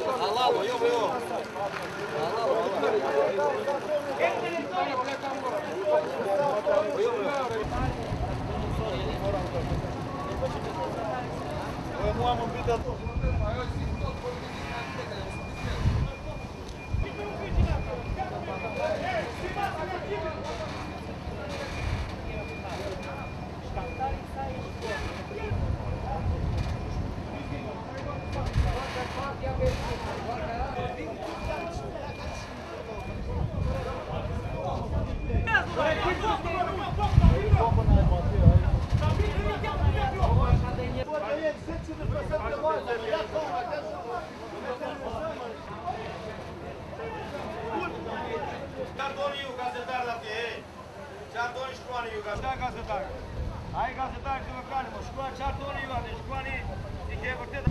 Ai gazetar këtë lokale, mo shkruan çfarë doni ju atë, shkruani i ke vërtet.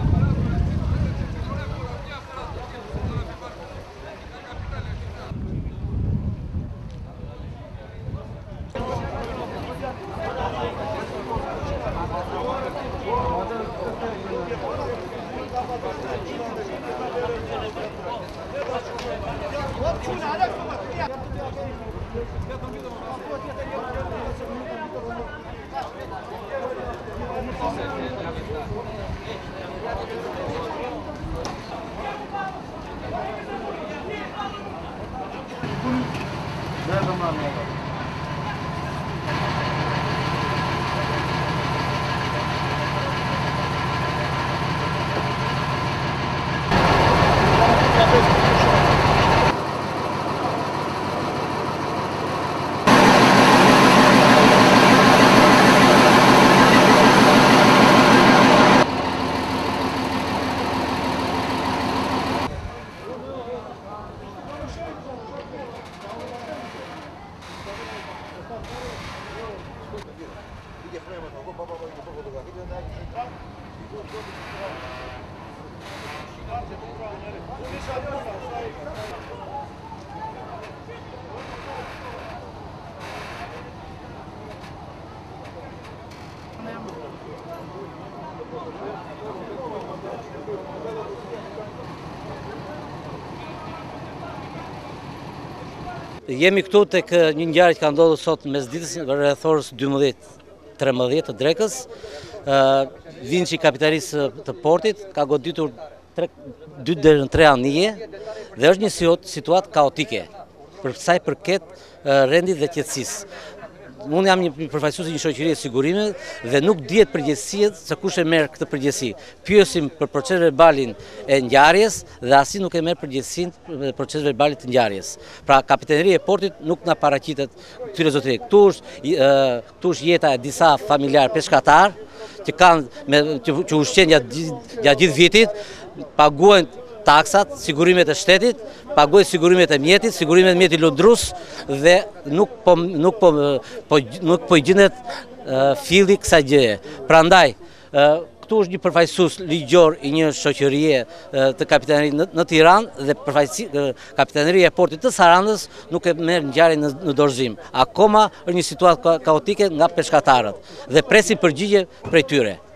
Jemi këtu tek një ngjarje që ka ndodhur sot mesditës rreth orës 12:13 të drekës. Vinçi kapitarisë të portit ka goditur 2 deri në 3 anije dhe është një situatë kaotike për sa i përket rendit dhe qetësisë. Unë jam një përfaqësues i një shoqërie sigurimi dhe nuk dihet përgjegjësia se kush e merr këtë përgjegjësi. Pyesim për proces verbalin e ngjarjes dhe asi nuk e merr përgjegjësinë për proces verbalit të ngjarjes. Pra kapitaneria e portit nuk na paraqitet këtyre zotëri. Këtu është jeta e disa familjar peshkatar që kanë që ushqen gjatë gjithë vitit, paguajnë taksat, sigurimet e shtetit, paguajnë sigurimet e mjetit, sigurimet e mjetit lundrus dhe nuk po i gjendet filli kësaj gjëje. Prandaj, këtu është një përfaqësues ligjor i një shoqërie të kapitanerisë në Tiranë dhe kapitaneria e portit të Sarandës nuk e merr ngjarjen në dorëzim. Akoma është një situatë kaotike nga peshkatarët dhe presim përgjigje prej tyre.